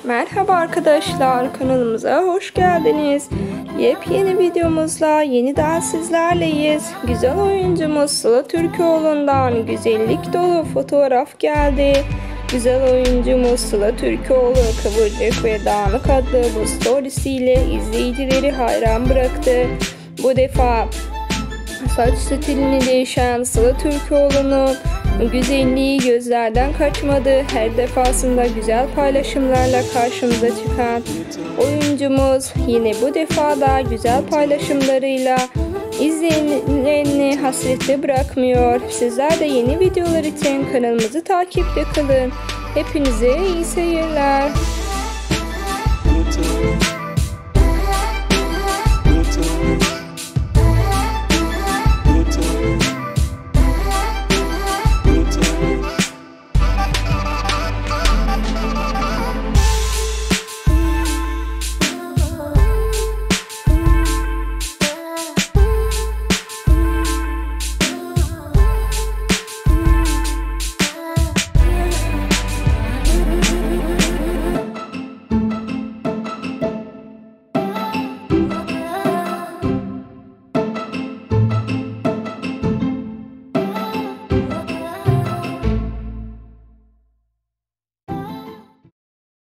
Merhaba arkadaşlar, kanalımıza hoş geldiniz. Yepyeni videomuzla yeniden sizlerleyiz. Güzel oyuncumuz Sıla Türkoğlu'ndan güzellik dolu fotoğraf geldi. Güzel oyuncumuz Sıla Türkoğlu kıvırcık ve dağınık adlı bu storiesiyle izleyicileri hayran bıraktı. Bu defa saç stilini değişen Sıla Türkoğlu'nun güzelliği gözlerden kaçmadı. Her defasında güzel paylaşımlarla karşımıza çıkan oyuncumuz yine bu defa da güzel paylaşımlarıyla izleyenlerini hasrette bırakmıyor. Sizler de yeni videolar için kanalımızı takipte kalın. Hepinize iyi seyirler.